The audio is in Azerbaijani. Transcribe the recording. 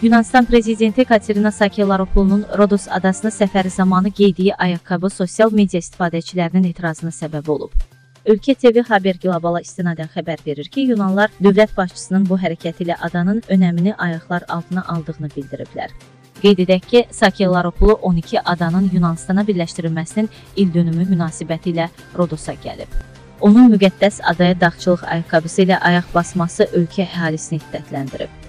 Yunanistan prezidenti Katerina Sakellaropoulunun Rodos adasına səfəri zamanı geydiyi ayaqqabı sosial media istifadəçilərinin etirazına səbəb olub. Ölkə TV Haber Globala istinadən xəbər verir ki, Yunanlar dövlət başçısının bu hərəkəti ilə adanın önəmini ayaqlar altına aldığını bildiriblər. Qeyd edək ki, Sakellaropoulou 12 adanın Yunanistana birləşdirilməsinin ildönümü münasibəti ilə Rodosa gəlib. Onun müqəddəs adaya dağçılıq ayaqqabısı ilə ayaq basması ölkə əhalisini hiddətləndirib.